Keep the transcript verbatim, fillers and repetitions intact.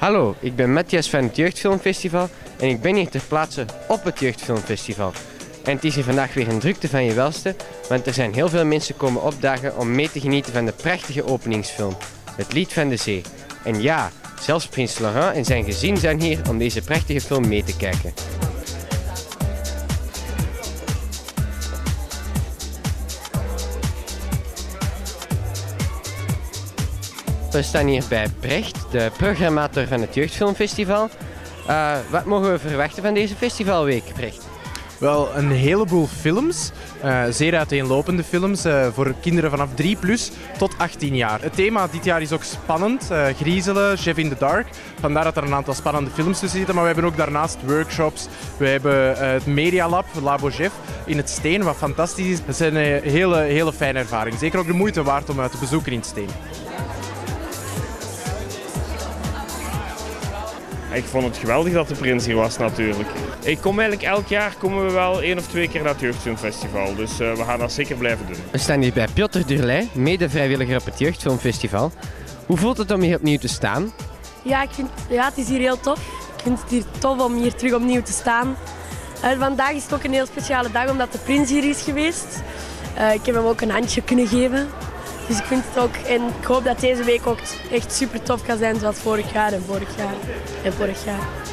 Hallo, ik ben Matthias van het Jeugdfilmfestival en ik ben hier ter plaatse op het Jeugdfilmfestival. En het is hier vandaag weer een drukte van je welste, want er zijn heel veel mensen komen opdagen om mee te genieten van de prachtige openingsfilm, Het Lied van de Zee. En ja, zelfs prins Laurent en zijn gezin zijn hier om deze prachtige film mee te kijken. We staan hier bij Brecht, de programmator van het Jeugdfilmfestival. Uh, wat mogen we verwachten van deze festivalweek, Brecht? Wel, een heleboel films. Uh, zeer uiteenlopende films uh, voor kinderen vanaf drie plus tot achttien jaar. Het thema dit jaar is ook spannend. Uh, griezelen, Chef in the Dark. Vandaar dat er een aantal spannende films tussen zitten. Maar we hebben ook daarnaast workshops. We hebben uh, het Media Lab, Labo Chef, in het Steen, wat fantastisch is. Het is een hele, hele fijne ervaring. Zeker ook de moeite waard om uh, te bezoeken in het Steen. Ik vond het geweldig dat de prins hier was natuurlijk. Ik kom eigenlijk elk jaar komen we wel één of twee keer naar het Jeugdfilmfestival. Dus uh, we gaan dat zeker blijven doen. We staan hier bij Piotr Durley, mede-vrijwilliger op het Jeugdfilmfestival. Hoe voelt het om hier opnieuw te staan? Ja, ik vind, ja, het is hier heel tof. Ik vind het hier tof om hier terug opnieuw te staan. Uh, vandaag is het ook een heel speciale dag omdat de prins hier is geweest. Uh, ik heb hem ook een handje kunnen geven. Dus ik vind het ook, en ik hoop dat deze week ook echt super tof kan zijn zoals vorig jaar en vorig jaar en vorig jaar.